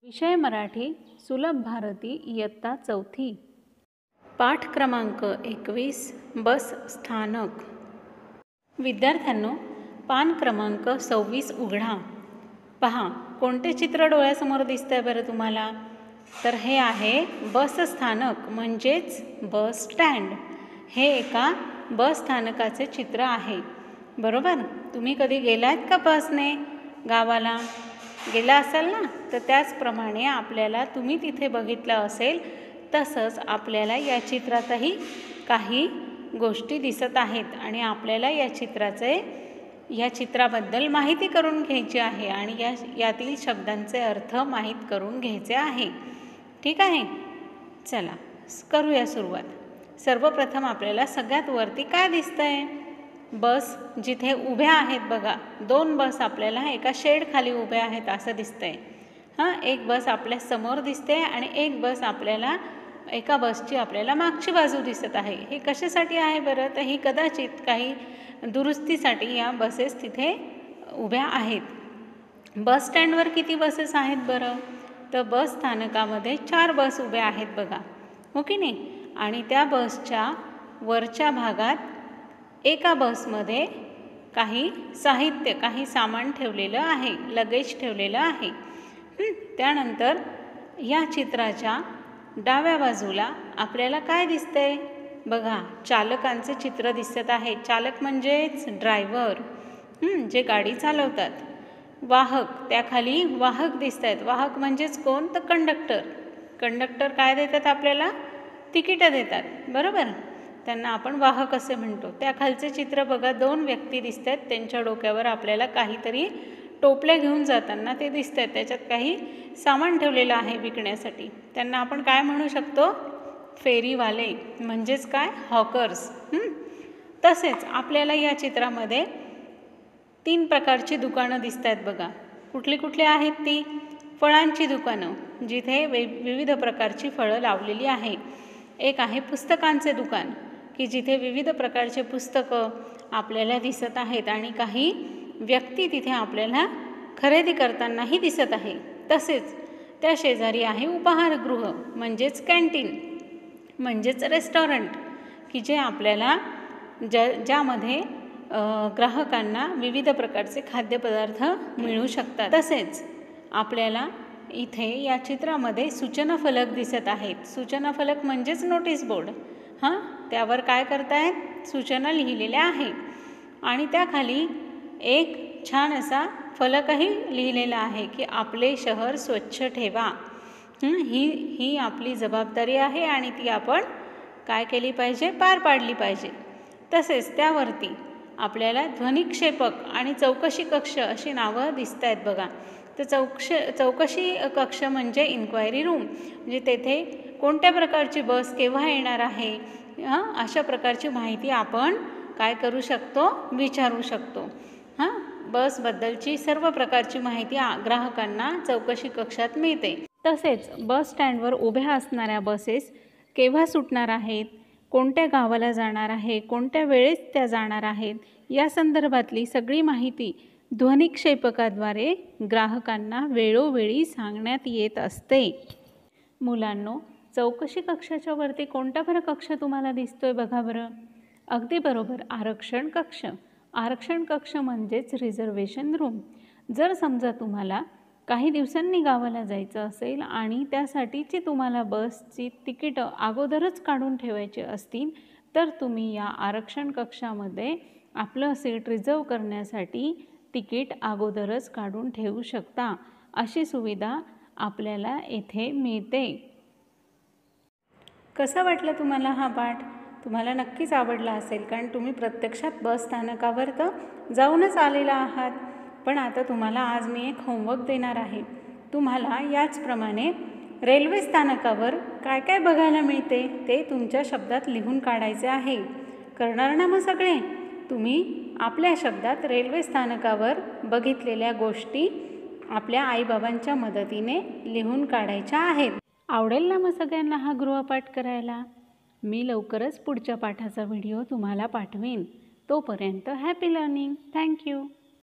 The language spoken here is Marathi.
विषय मराठी सुलभ भारती इयत्ता चौथी पाठ क्रमांक 21 बस स्थानक। विद्यार्थ्यांनो, पान क्रमांक 26 उघडा। पहा, कोणते चित्र डोळ्यासमोर दिसतंय बरं तुम्हाला? तर हे आहे बस स्थानक म्हणजेच बस स्टँड। हे एका बस स्थानकाचे चित्र आहे, बरोबर? तुम्ही कधी गेलात का बसने गावाला? गेला असाल ना, तर त्याचप्रमाणे आपल्याला तुम्ही तिथे बघितलं असेल तसंच आपल्याला या चित्रातही काही गोष्टी दिसत आहेत आणि आपल्याला या चित्राबद्दल माहिती करून घ्यायची आहे आणि यातील शब्दांचे अर्थ माहीत करून घ्यायचे आहे। ठीक आहे, चला करूया सुरुवात। सर्वप्रथम आपल्याला सगळ्यात वरती काय दिसतंय? बस जिथे उभ्या आहेत बघा, दोन बस आपल्याला एका शेड खाली उभ्या आहेत असं दिसतंय। एक बस आपल्या समोर दिसते आणि एक बस आपल्याला एका बसची आपल्याला मागची बाजू दिसत आहे। हे कशासाठी आहे बरं? तर ही कदाचित काही दुरुस्तीसाठी या बसेस तिथे उभ्या आहेत। बस स्टँडवर किती बसेस आहेत बरं? तर बस स्थानकामध्ये 4 बस उभ्या आहेत बघा, हो की नाही? आणि त्या बसच्या वरच्या भागात एका बसमध्ये काही साहित्य, काही सामान ठेवलेलं आहे, लगेज ठेवलेलं आहे। त्यानंतर या चित्राच्या डाव्या बाजूला आपल्याला काय दिसतंय बघा? चालकांचे चित्र दिसत आहे। चालक म्हणजेच ड्रायव्हर, जे गाडी चालवतात। वाहक, त्याखाली वाहक दिसत आहेत। वाहक म्हणजेच कोण? तर कंडक्टर। कंडक्टर काय देतात आपल्याला? तिकीटं देतात, बरोबर? त्यांना आपण वाहक असे म्हणतो। त्याखालचे चित्र बघा, 2 व्यक्ती दिसत आहेत, त्यांच्या डोक्यावर आपल्याला काहीतरी टोपले घेऊन जाताना ते दिसत आहेत। त्याच्यात काही सामान ठेवलेलं आहे विकण्यासाठी। त्यांना आपण काय म्हणू शकतो? फेरीवाले म्हणजेच काय? हॉकर्स। तसेच आपल्याला या चित्रामध्ये 3 प्रकारची दुकानं दिसत आहेत बघा। कुठली कुठली आहेत ती? फळांची दुकानं, जिथे विविध प्रकारची फळं लावलेली आहे। एक आहे पुस्तकांचे दुकान, की जिथे विविध प्रकारचे पुस्तकं आपल्याला दिसत आहेत आणि काही व्यक्ती तिथे आपल्याला खरेदी करतानाही दिसत आहे। तसेच त्या शेजारी आहे उपाहारगृह म्हणजेच कॅन्टीन म्हणजेच रेस्टॉरंट, की जे आपल्याला ज्यामध्ये ग्राहकांना विविध प्रकारचे खाद्यपदार्थ मिळू शकतात। तसेच आपल्याला इथे या चित्रामध्ये सूचना फलक दिसत आहेत। सूचना फलक म्हणजेच नोटीस बोर्ड। त्यावर काय करतायत? सूचना लिहिलेल्या आहे आणि त्याखाली एक छान असा फलकही लिहिलेला आहे की आपले शहर स्वच्छ ठेवा। ही आपली जबाबदारी आहे आणि ती आपण काय केली पाहिजे? पार पाडली पाहिजे। तसेच त्यावरती आपल्याला ध्वनिक्षेपक आणि चौकशी कक्ष अशी नावं दिसत आहेत बघा। तर चौकशी कक्ष म्हणजे इन्क्वायरी रूम, म्हणजे तेथे कोणत्या प्रकारची बस केव्हा येणार आहे, अशा प्रकारची माहिती आपण काय करू शकतो? विचारू शकतो। बसबद्दलची सर्व प्रकारची माहिती ग्राहकांना चौकशी कक्षात मिळते। तसेच बस स्टँडवर उभ्या असणाऱ्या बसेस केव्हा सुटणार आहेत, कोणत्या गावाला जाणार आहे, कोणत्या वेळेस त्या जाणार आहेत, या संदर्भातली सगळी माहिती ध्वनिक्षेपकाद्वारे ग्राहकांना वेळोवेळी सांगण्यात येत असते। मुलांनो, चौकशी कक्षाच्या वरती कोणता बरं कक्ष तुम्हाला दिसतोय बघा बरं? अगदी बरोबर, आरक्षण कक्ष। आरक्षण कक्ष म्हणजेच रिझर्वेशन रूम। जर समजा तुम्हाला काही दिवसांनी गावाला जायचं असेल आणि त्यासाठीची तुम्हाला बसची तिकीटं अगोदरच काढून ठेवायची असतील, तर तुम्ही या आरक्षण कक्षामध्ये आपलं सीट रिझर्व करण्यासाठी तिकीट अगोदरच काढून ठेवू शकता। अशी सुविधा आपल्याला येथे मिळते। कसा वाटला तुम्हाला हा पाठ? तुम्हाला नक्कीच आवडला असेल, कारण तुम्ही प्रत्यक्षात बस स्थानकावर तर जाऊनच आलेला आहात। पण आता तुम्हाला आज मी एक होमवर्क देणार आहे। तुम्हाला याचप्रमाणे रेल्वे स्थानकावर काय काय बघायला मिळते ते तुमच्या शब्दात लिहून काढायचे आहे। करणार ना मग सगळे? तुम्ही आपल्या शब्दात रेल्वे स्थानकावर बघितलेल्या गोष्टी आपल्या आईबाबांच्या मदतीने लिहून काढायच्या आहेत। आवडेल ना मग सगळ्यांना हा गृहपाठ करायला? मी लवकरच पुढच्या पाठाचा व्हिडिओ तुम्हाला पाठवेन। तोपर्यंत हॅपी लर्निंग। थँक्यू।